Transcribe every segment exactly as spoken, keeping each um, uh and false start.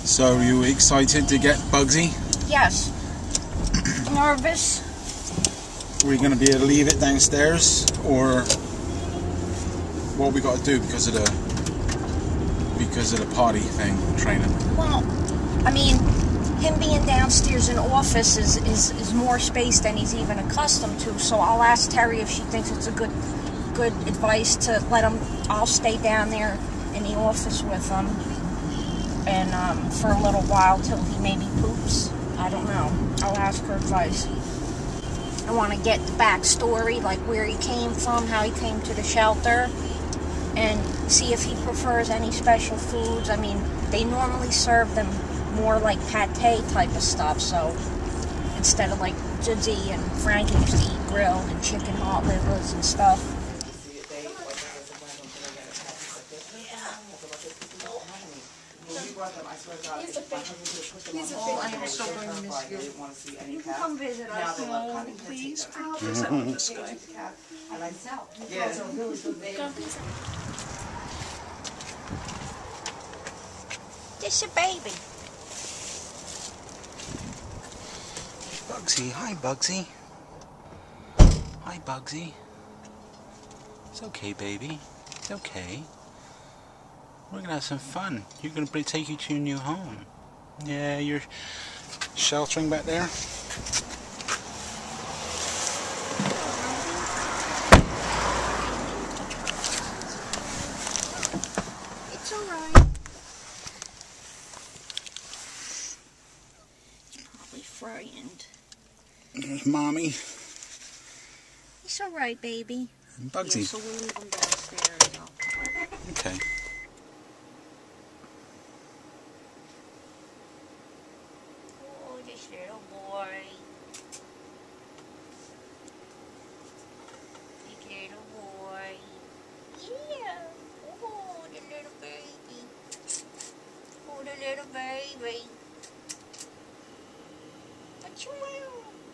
So, are you excited to get Bugsy? Yes. Nervous. Are we going to be able to leave it downstairs, or what we got to do because of the because of the potty thing training? Well, I mean, him being downstairs in office is, is, is more space than he's even accustomed to. So I'll ask Terry if she thinks it's a good good advice to let him. I'll stay down there in the office with him, and um, for a little while till he maybe poops. I don't know. I'll ask her advice. I want to get the backstory, like where he came from, how he came to the shelter, and see if he prefers any special foods. I mean, they normally serve them more like pate type of stuff, so instead of like Judgy and Frankie used to eat grilled and chicken hot livers and stuff. He's a big, he's a big, I am so going to miss you. You can come visit us. No, please, please, I love this guy. Yeah. This your baby. Bugsy, hi Bugsy. Hi Bugsy. It's okay, baby. It's okay. We're gonna have some fun. You're gonna take you to your new home. Yeah, you're sheltering back there. It's alright. Probably frightened. There's Mommy. It's alright, baby. And Bugsy. Yeah, so we'll leave him downstairs. Okay. Oh, this little boy. Big little boy. Yeah. Oh, the little baby. Oh, the little baby. What you want?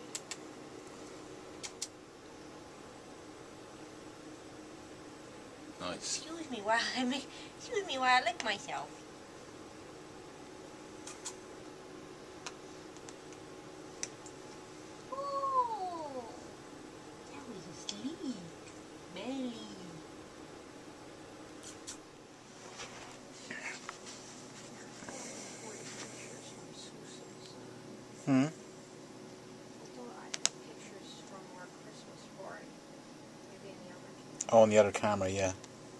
Nice. Excuse me while I make, excuse me while I lick myself. Oh, that was asleep. Belly. Hmm. Oh, on the other camera, yeah.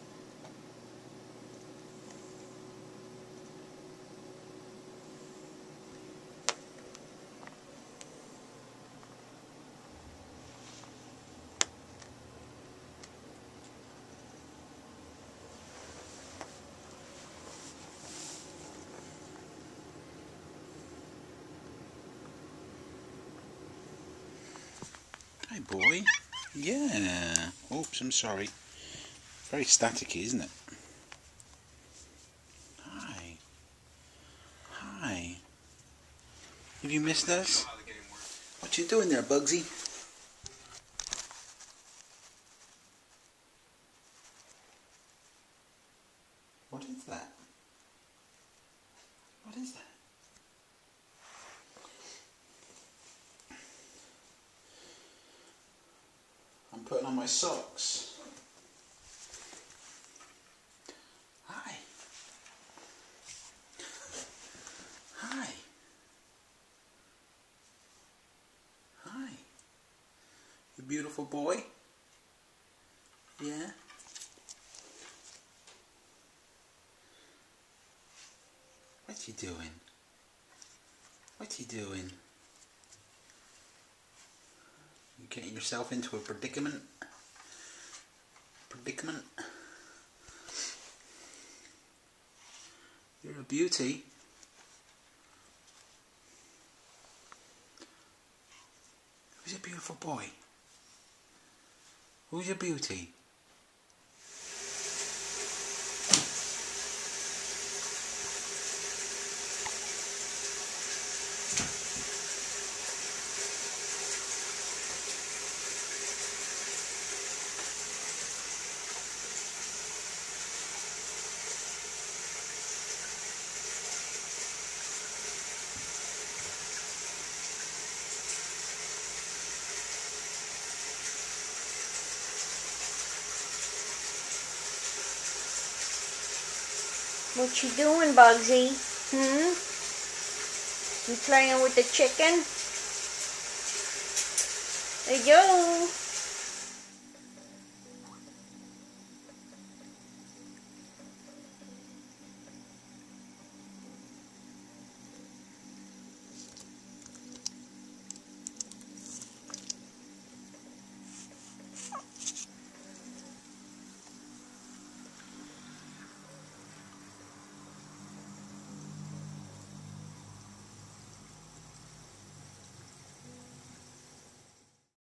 Hi, boy. Yeah. Oops, I'm sorry. Very staticky, isn't it? Hi. Hi. Have you missed us? What you doing there, Bugsy? What is that? What is that? I'm putting on my socks. Hi. Hi. Hi. You beautiful boy? Yeah? What you doing? What you doing? You getting yourself into a predicament? Predicament? You're a beauty. Who's your beautiful boy? Who's your beauty? What you doing, Bugsy? Hmm? You playing with the chicken? There you go.